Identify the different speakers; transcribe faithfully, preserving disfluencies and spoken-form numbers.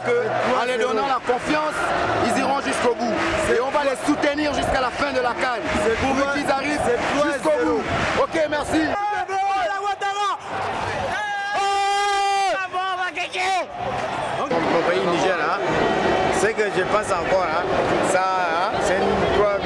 Speaker 1: qu'en les donnant la confiance, ils iront jusqu'au bout. Et on va les soutenir jusqu'à la fin de la CAN pour qu'ils arrivent jusqu'au bout. Ok, merci.
Speaker 2: Mon pays Niger, hein, c'est que je pense encore, hein, ça, hein, c'est une